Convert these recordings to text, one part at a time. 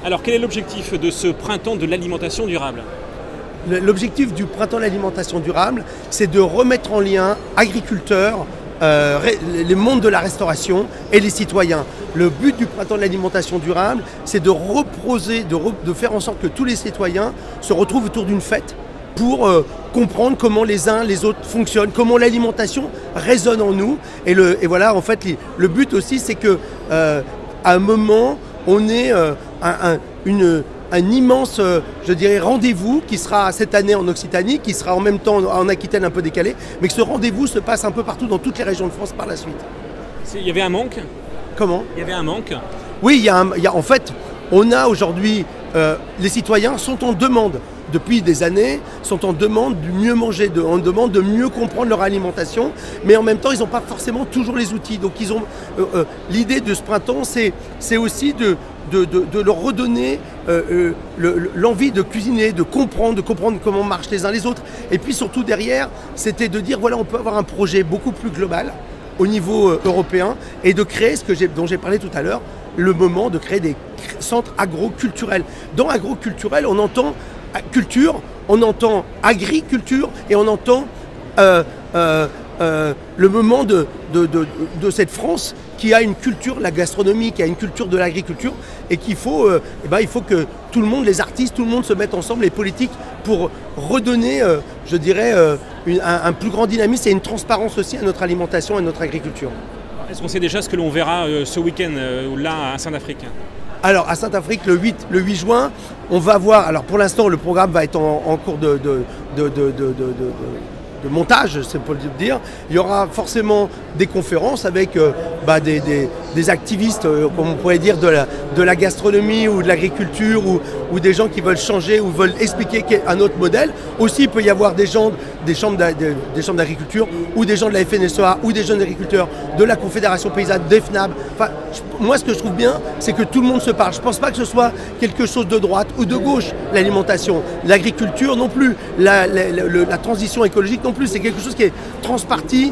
Alors quel est l'objectif de ce printemps de l'alimentation durable ? L'objectif du printemps de l'alimentation durable, c'est de remettre en lien agriculteurs, les mondes de la restauration et les citoyens. Le but du printemps de l'alimentation durable, c'est de faire en sorte que tous les citoyens se retrouvent autour d'une fête pour comprendre comment les uns les autres fonctionnent, comment l'alimentation résonne en nous. Et voilà, en fait, le but aussi, c'est que à un moment, on ait un immense, je dirais, rendez-vous qui sera cette année en Occitanie, qui sera en même temps en Aquitaine un peu décalé, mais que ce rendez-vous se passe un peu partout dans toutes les régions de France par la suite. Il y avait un manque ? Comment ? Il y avait un manque ? Oui, en fait, on a aujourd'hui, les citoyens sont en demande. Depuis des années, sont en demande de mieux manger, en demande de mieux comprendre leur alimentation, mais en même temps, ils n'ont pas forcément toujours les outils. Donc, l'idée de ce printemps, c'est aussi de leur redonner l'envie de cuisiner, de comprendre comment marchent les uns les autres. Et puis surtout derrière, c'était de dire, voilà, on peut avoir un projet beaucoup plus global au niveau européen et de créer dont j'ai parlé tout à l'heure, le moment de créer des centres agroculturels. Dans agroculturel, on entend culture, on entend agriculture et on entend le moment de cette France qui a une culture, la gastronomie, qui a une culture de l'agriculture et il faut que tout le monde, les artistes, tout le monde se mette ensemble, les politiques, pour redonner, je dirais, un plus grand dynamisme et une transparence aussi à notre alimentation et à notre agriculture. Est-ce qu'on sait déjà ce que l'on verra ce week-end là à Saint-Afrique ? Alors à Saint-Afrique, le 8 juin, on va voir, alors pour l'instant le programme va être en cours de montage, c'est pour le dire. Il y aura forcément des conférences avec des activistes, comme on pourrait dire, de la gastronomie ou de l'agriculture ou des gens qui veulent changer ou veulent expliquer un autre modèle. Aussi, il peut y avoir des chambres d'agriculture ou des gens de la FNSEA ou des jeunes agriculteurs de la Confédération Paysanne, des FNAB. Enfin, moi, ce que je trouve bien, c'est que tout le monde se parle. Je ne pense pas que ce soit quelque chose de droite ou de gauche, l'alimentation. L'agriculture non plus, la transition écologique non plus. C'est quelque chose qui est transparti,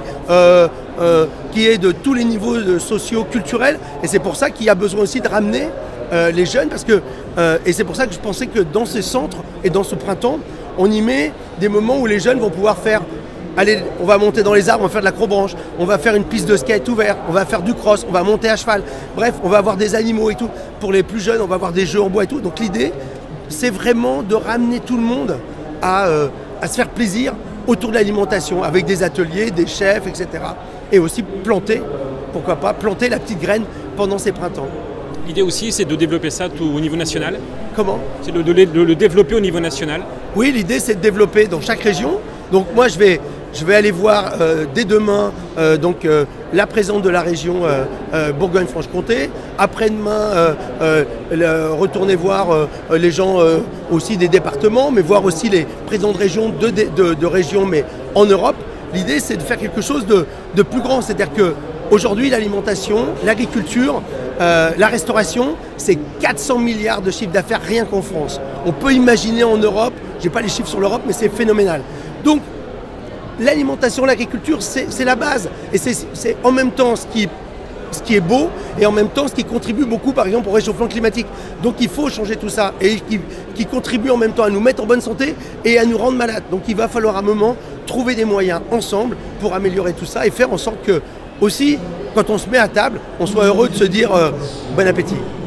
qui est de tous les niveaux sociaux, culturels. Et c'est pour ça qu'il y a besoin aussi de ramener les jeunes. Et c'est pour ça que je pensais que dans ces centres et dans ce printemps, on y met des moments où les jeunes vont pouvoir faire... Allez, on va monter dans les arbres, on va faire de l'acrobranche, on va faire une piste de skate ouverte, on va faire du cross, on va monter à cheval. Bref, on va avoir des animaux et tout. Pour les plus jeunes, on va avoir des jeux en bois et tout. Donc l'idée, c'est vraiment de ramener tout le monde à se faire plaisir autour de l'alimentation, avec des ateliers, des chefs, etc. Et aussi pourquoi pas, planter la petite graine pendant ces printemps. L'idée aussi, c'est de développer ça tout au niveau national. Comment ? C'est de le développer au niveau national. Oui, l'idée, c'est de développer dans chaque région. Donc moi, je vais aller voir dès demain la présidente de la région Bourgogne-Franche-Comté. Après-demain, retourner voir les gens aussi des départements, mais voir aussi les présidents de région, de régions, mais en Europe. L'idée, c'est de faire quelque chose de plus grand. C'est-à-dire qu'aujourd'hui, l'alimentation, l'agriculture, la restauration, c'est 400 milliards de chiffre d'affaires rien qu'en France. On peut imaginer en Europe, je n'ai pas les chiffres sur l'Europe, mais c'est phénoménal. Donc, l'alimentation, l'agriculture, c'est la base. Et c'est en même temps ce qui est beau et en même temps ce qui contribue beaucoup, par exemple, au réchauffement climatique. Donc, il faut changer tout ça et qui contribue en même temps à nous mettre en bonne santé et à nous rendre malades. Donc, il va falloir à un moment trouver des moyens ensemble pour améliorer tout ça et faire en sorte que, aussi, quand on se met à table, on soit heureux de se dire bon appétit.